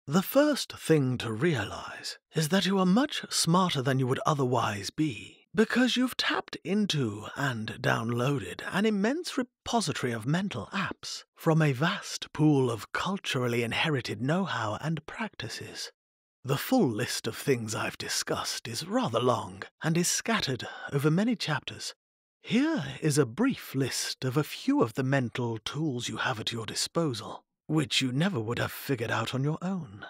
The first thing to realize is that you are much smarter than you would otherwise be because you've tapped into and downloaded an immense repository of mental apps from a vast pool of culturally inherited know-how and practices. The full list of things I've discussed is rather long and is scattered over many chapters. Here is a brief list of a few of the mental tools you have at your disposal, which you never would have figured out on your own.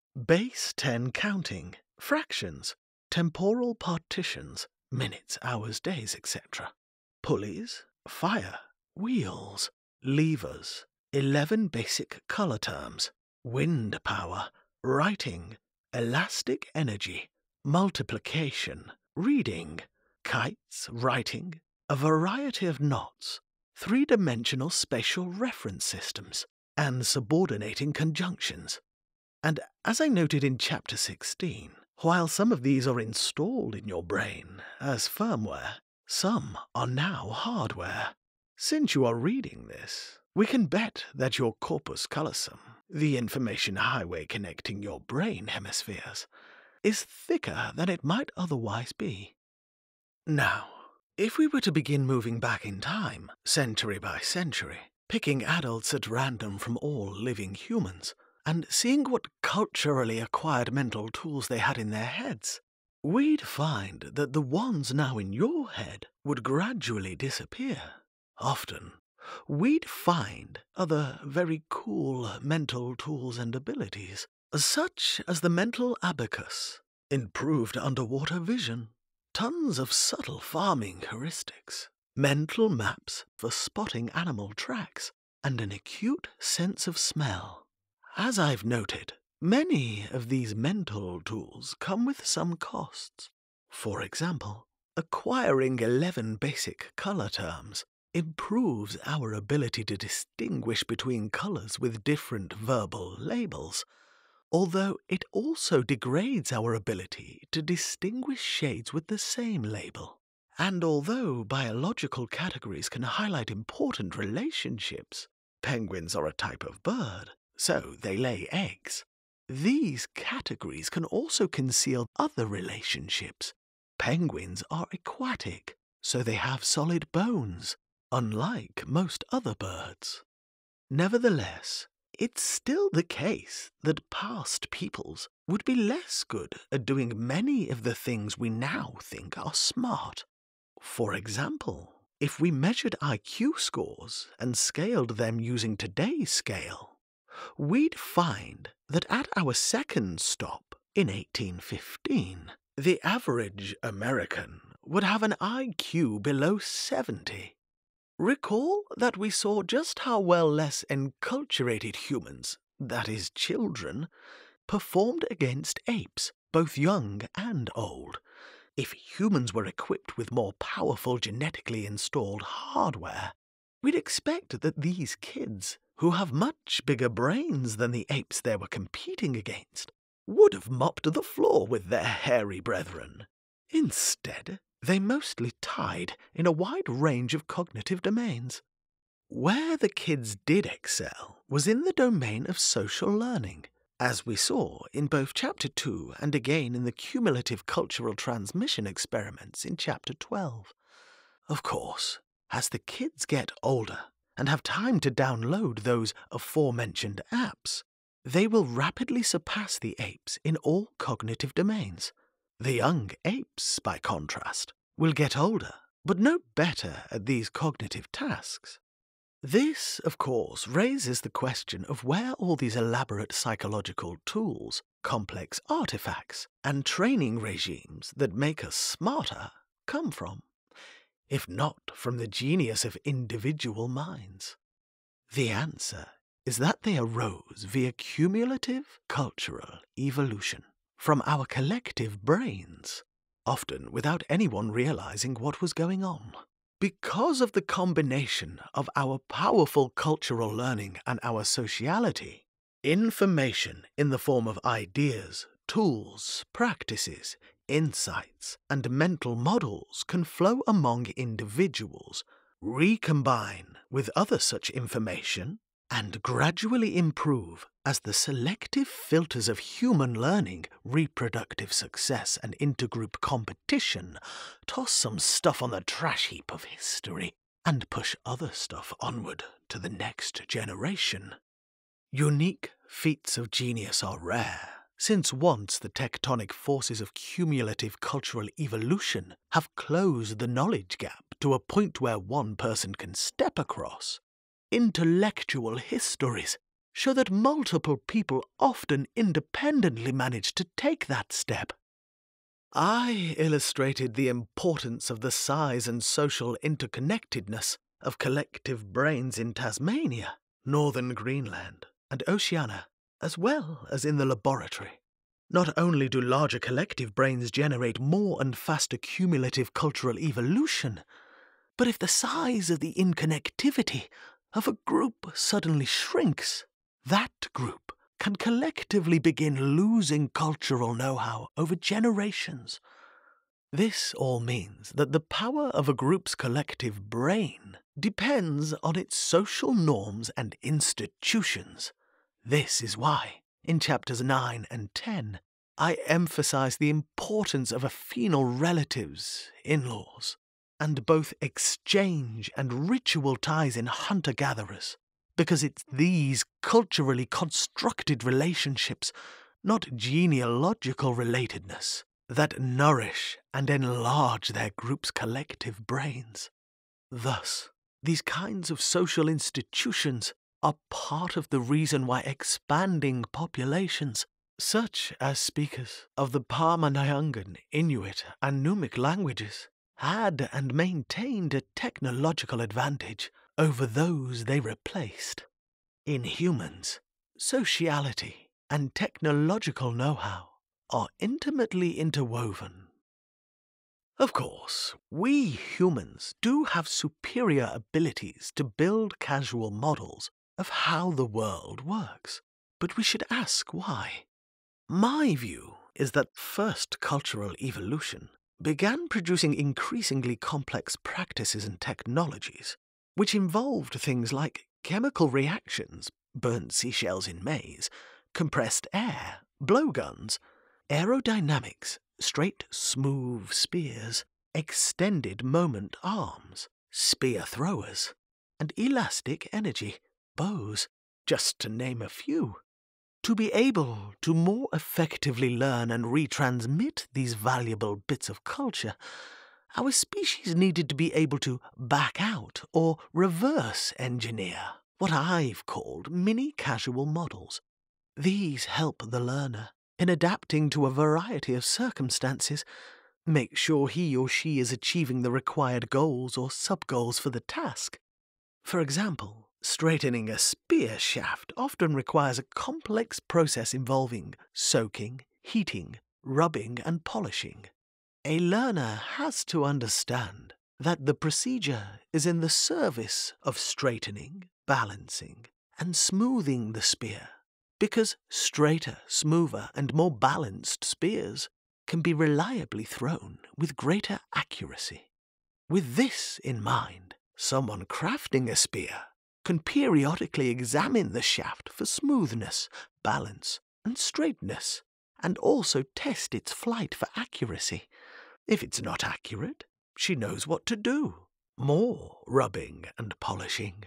Base 10 counting, fractions, temporal partitions, minutes, hours, days, etc. Pulleys, fire, wheels, levers, 11 basic color terms, wind power, writing, elastic energy, multiplication, reading, kites, writing, a variety of knots, three-dimensional spatial reference systems, and subordinating conjunctions. And as I noted in Chapter 16, while some of these are installed in your brain as firmware, some are now hardware. Since you are reading this, we can bet that your corpus callosum, the information highway connecting your brain hemispheres, is thicker than it might otherwise be. Now, if we were to begin moving back in time, century by century, picking adults at random from all living humans, and seeing what culturally acquired mental tools they had in their heads, we'd find that the ones now in your head would gradually disappear. Often, we'd find other very cool mental tools and abilities, such as the mental abacus, improved underwater vision, tons of subtle farming heuristics, mental maps for spotting animal tracks, and an acute sense of smell. As I've noted, many of these mental tools come with some costs. For example, acquiring 11 basic color terms improves our ability to distinguish between colors with different verbal labels, although it also degrades our ability to distinguish shades with the same label. And although biological categories can highlight important relationships, penguins are a type of bird, so they lay eggs. These categories can also conceal other relationships. Penguins are aquatic, so they have solid bones, unlike most other birds. Nevertheless, it's still the case that past peoples would be less good at doing many of the things we now think are smart. For example, if we measured IQ scores and scaled them using today's scale, we'd find that at our second stop in 1815, the average American would have an IQ below 70. Recall that we saw just how well less enculturated humans, that is children, performed against apes, both young and old. If humans were equipped with more powerful genetically installed hardware, we'd expect that these kids, who have much bigger brains than the apes they were competing against, would have mopped the floor with their hairy brethren. Instead, they mostly tied in a wide range of cognitive domains. Where the kids did excel was in the domain of social learning, as we saw in both Chapter 2 and again in the cumulative cultural transmission experiments in Chapter 12. Of course, as the kids get older and have time to download those aforementioned apps, they will rapidly surpass the apes in all cognitive domains. The young apes, by contrast, will get older, but no better at these cognitive tasks. This, of course, raises the question of where all these elaborate psychological tools, complex artifacts, and training regimes that make us smarter come from, if not from the genius of individual minds. The answer is that they arose via cumulative cultural evolution from our collective brains, often without anyone realizing what was going on. Because of the combination of our powerful cultural learning and our sociality, information in the form of ideas, tools, practices, insights, and mental models can flow among individuals, recombine with other such information, and gradually improve as the selective filters of human learning, reproductive success, and intergroup competition toss some stuff on the trash heap of history and push other stuff onward to the next generation. Unique feats of genius are rare, since once the tectonic forces of cumulative cultural evolution have closed the knowledge gap to a point where one person can step across. Intellectual histories show that multiple people often independently manage to take that step. I illustrated the importance of the size and social interconnectedness of collective brains in Tasmania, northern Greenland, and Oceania, as well as in the laboratory. Not only do larger collective brains generate more and faster cumulative cultural evolution, but if the size of the inconnectivity of a group suddenly shrinks, that group can collectively begin losing cultural know-how over generations. This all means that the power of a group's collective brain depends on its social norms and institutions. This is why, in chapters 9 and 10, I emphasize the importance of affinal relatives, in-laws, and both exchange and ritual ties in hunter-gatherers, because it's these culturally constructed relationships, not genealogical relatedness, that nourish and enlarge their group's collective brains. Thus, these kinds of social institutions are part of the reason why expanding populations, such as speakers of the Parma-Nyangan, Inuit, and Numic languages, had and maintained a technological advantage over those they replaced. In humans, sociality and technological know-how are intimately interwoven. Of course, we humans do have superior abilities to build causal models of how the world works, but we should ask why. My view is that first cultural evolution began producing increasingly complex practices and technologies, which involved things like chemical reactions, burnt seashells in maize, compressed air, blowguns, aerodynamics, straight, smooth spears, extended moment arms, spear throwers, and elastic energy, bows, just to name a few. To be able to more effectively learn and retransmit these valuable bits of culture, our species needed to be able to back out or reverse engineer what I've called mini-causal models. These help the learner in adapting to a variety of circumstances, make sure he or she is achieving the required goals or sub-goals for the task. For example, straightening a spear shaft often requires a complex process involving soaking, heating, rubbing, and polishing. A learner has to understand that the procedure is in the service of straightening, balancing, and smoothing the spear, because straighter, smoother, and more balanced spears can be reliably thrown with greater accuracy. With this in mind, someone crafting a spear can periodically examine the shaft for smoothness, balance, and straightness, and also test its flight for accuracy. If it's not accurate, she knows what to do. More rubbing and polishing.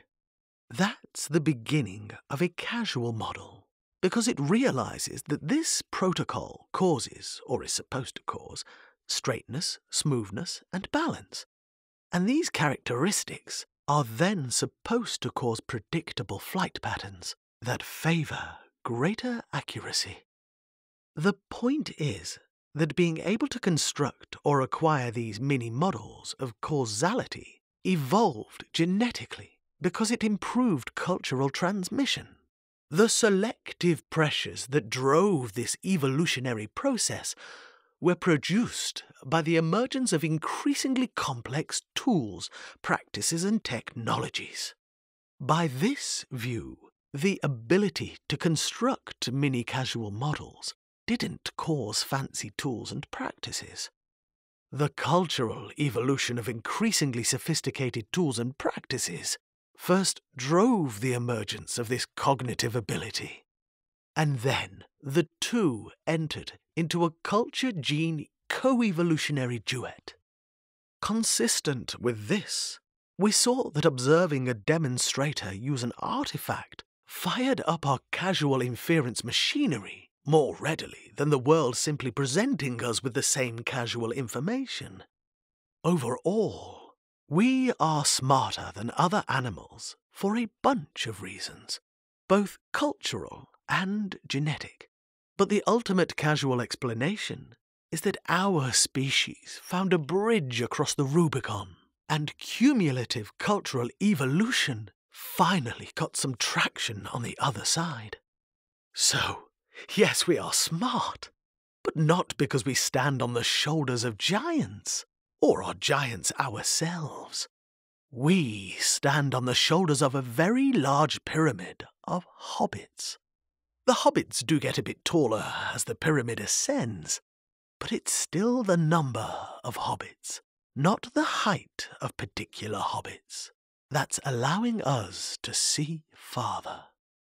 That's the beginning of a causal model, because it realizes that this protocol causes, or is supposed to cause, straightness, smoothness, and balance. And these characteristics are then supposed to cause predictable flight patterns that favor greater accuracy. The point is that being able to construct or acquire these mini-models of causality evolved genetically because it improved cultural transmission. The selective pressures that drove this evolutionary process were produced by the emergence of increasingly complex tools, practices, and technologies. By this view, the ability to construct mini-causal models didn't cause fancy tools and practices. The cultural evolution of increasingly sophisticated tools and practices first drove the emergence of this cognitive ability. And then the two entered into a culture-gene co-evolutionary duet. Consistent with this, we saw that observing a demonstrator use an artifact fired up our casual inference machinery more readily than the world simply presenting us with the same casual information. Overall, we are smarter than other animals for a bunch of reasons, both cultural and genetic. But the ultimate casual explanation is that our species found a bridge across the Rubicon, and cumulative cultural evolution finally got some traction on the other side. So, yes, we are smart, but not because we stand on the shoulders of giants, or are giants ourselves. We stand on the shoulders of a very large pyramid of hobbits. The hobbits do get a bit taller as the pyramid ascends, but it's still the number of hobbits, not the height of particular hobbits, that's allowing us to see farther.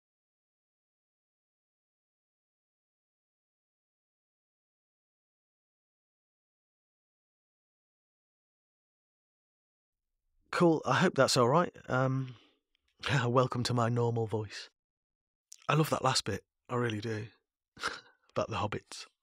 Cool, I hope that's alright. Welcome to my normal voice. I love that last bit, I really do. About the hobbits.